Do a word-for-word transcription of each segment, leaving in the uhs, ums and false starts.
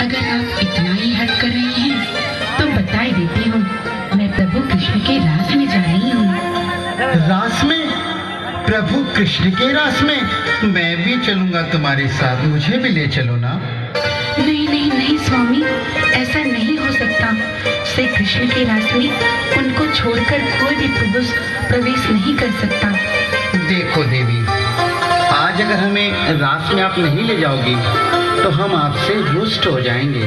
अगर आप इतना ही हट कर रहे हैं तो बता ही देती हूँ, मैं प्रभु कृष्ण के रास में जा रही हूँ। रास में? प्रभु कृष्ण के रास में? मैं भी चलूंगा तुम्हारे साथ, मुझे भी ले चलो ना। नहीं नहीं नहीं स्वामी, ऐसा नहीं हो सकता। श्री कृष्ण के रास में उनको छोड़कर कोई भी पुरुष प्रवेश नहीं कर सकता। देखो देवी, आज अगर हमें रास में आप नहीं ले जाओगी तो हम आपसे रुष्ट हो जाएंगे।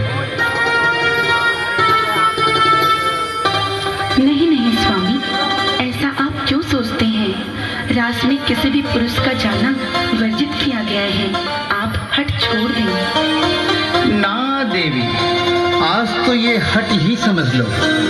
नहीं नहीं स्वामी, ऐसा आप क्यों सोचते हैं? रास में किसी भी पुरुष का जाना वर्जित किया गया है। आप हट छोड़ दें। ना देवी, आज तो ये हट ही समझ लो।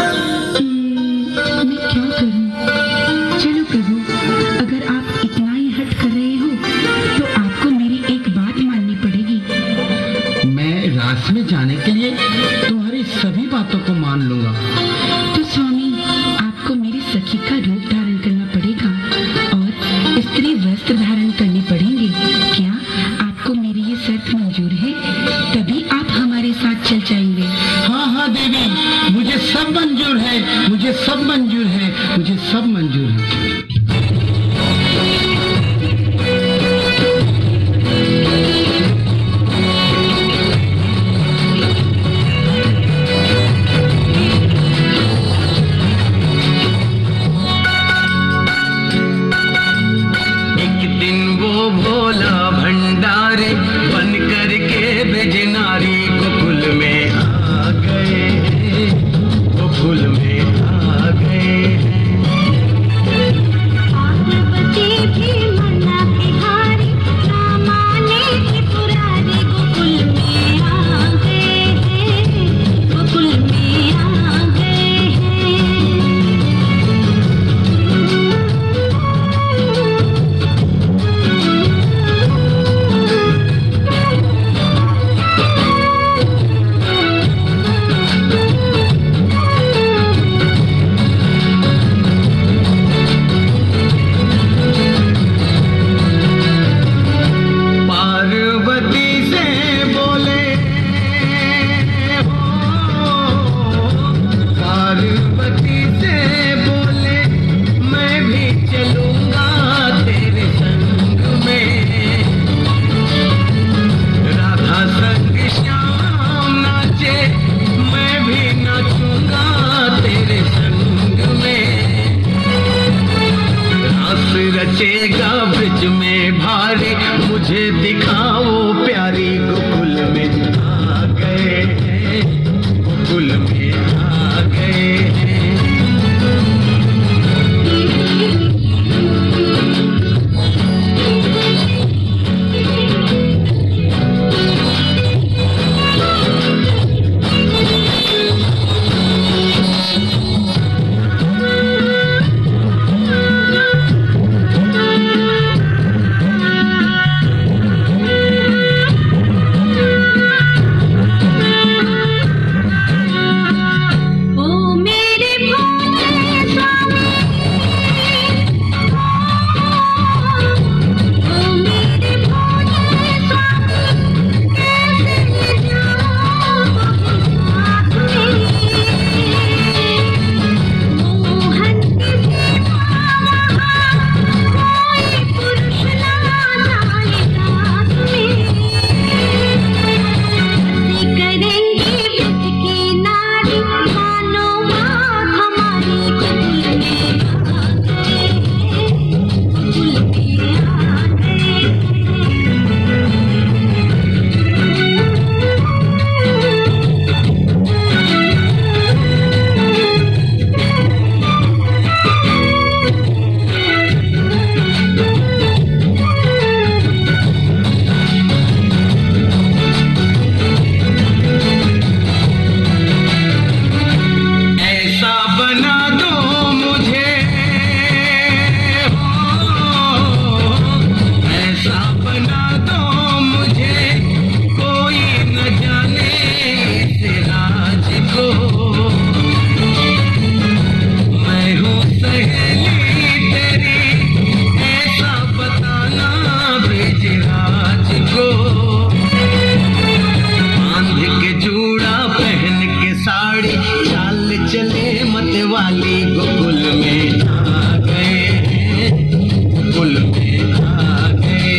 मैं क्या करूं? चलो प्रभु, अगर आप इतना ही हट कर रहे हो तो आपको मेरी एक बात माननी पड़ेगी। मैं रास में जाने के लिए तुम्हारी सभी बातों को मान लूंगा। तो स्वामी, आपको मेरी सखी का रूप धारण करना पड़ेगा और स्त्री वस्त्र धारण करने पड़ेंगे। क्या आपको मेरी ये शर्त मंजूर है? तभी आप हमारे साथ चल जाएंगे। हाँ हाँ देवी, मुझे सब मंजूर है, मुझे सब मंजूर है, मुझे सब मंजूर है। बन करके बिजनारी गोकुल में आ गए, गोकुल में आ गए। बांध के जूड़ा पहन के साड़ी चाल चले मतवाली गोकुल में आ गए, गोकुल में आ गए।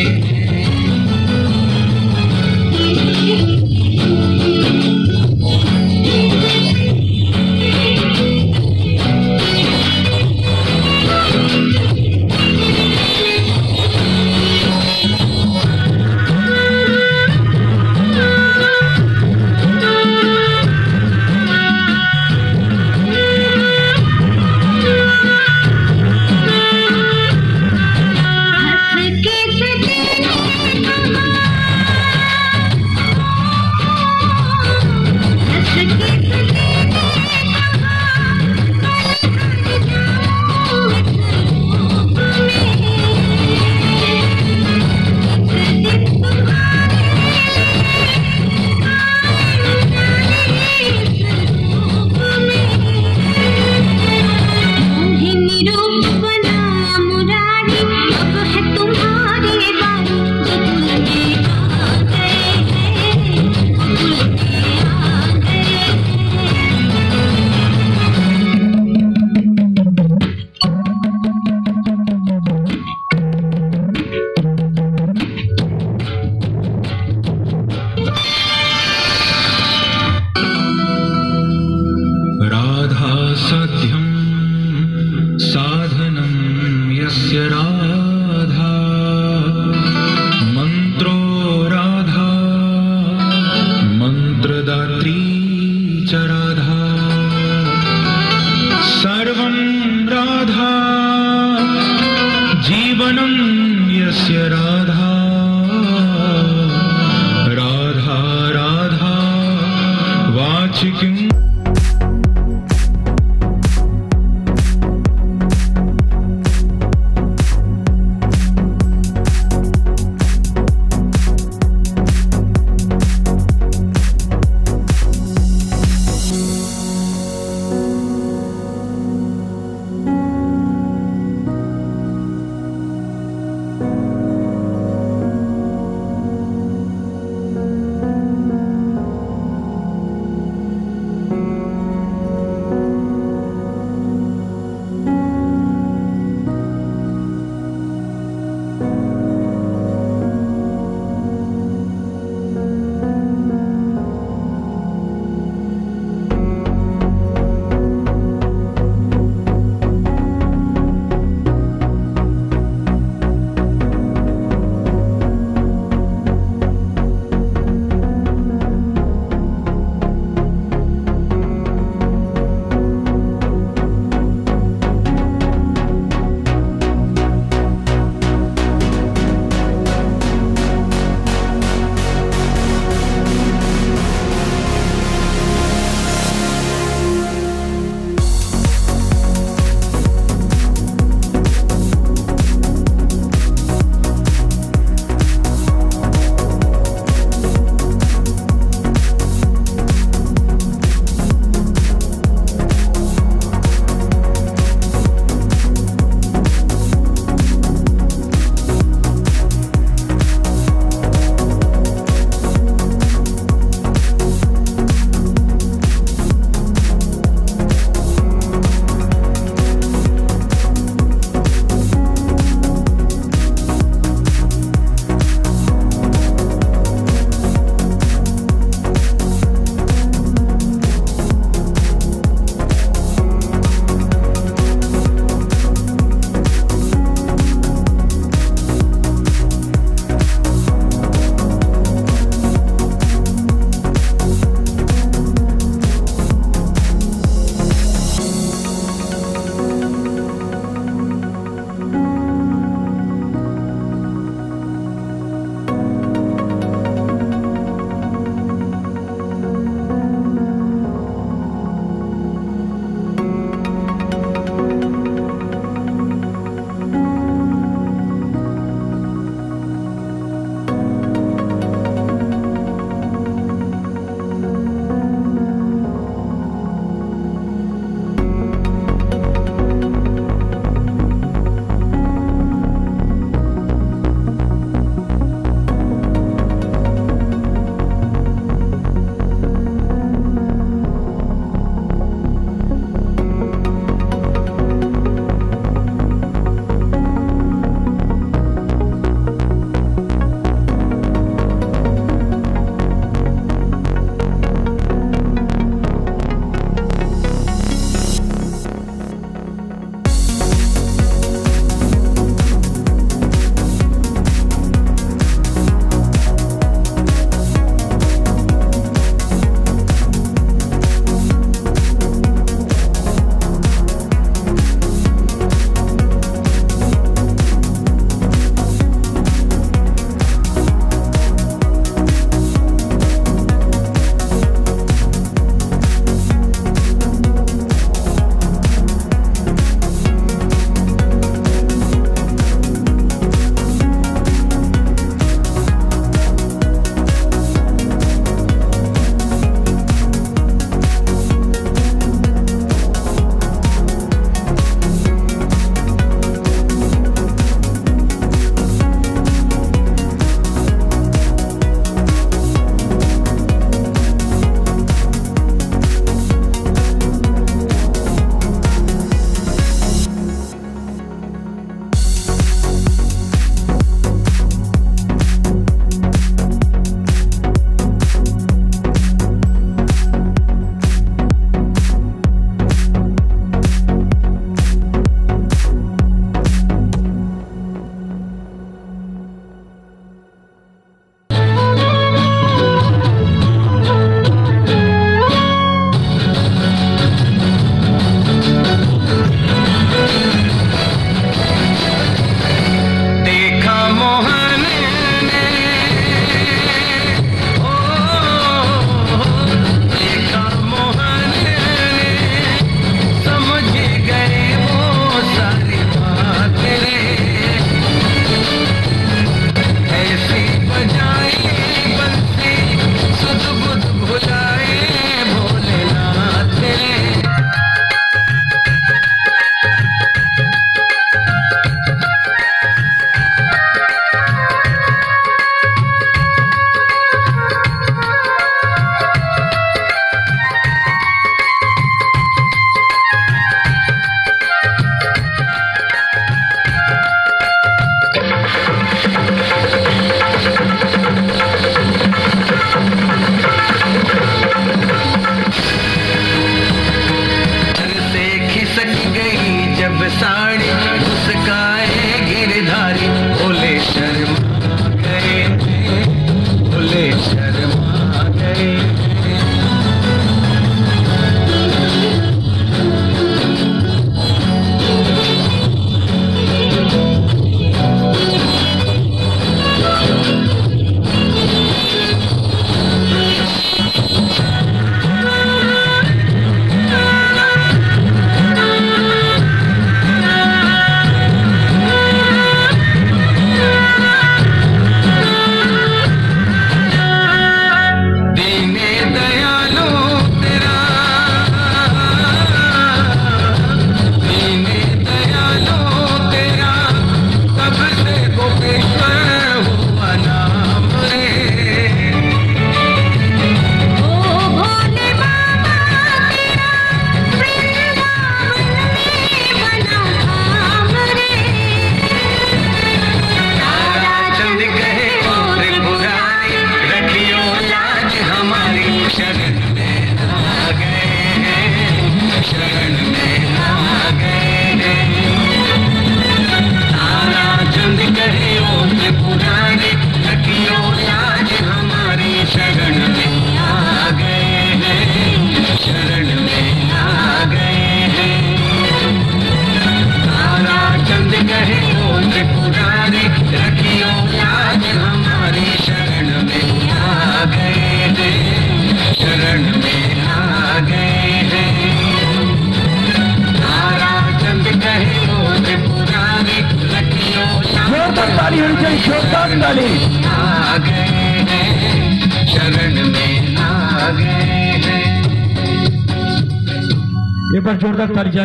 ताली होनी चाहिए, जोरदार ताली। आ गए हैं, शरण में आ गए हैं। एक बार जोरदार ताली।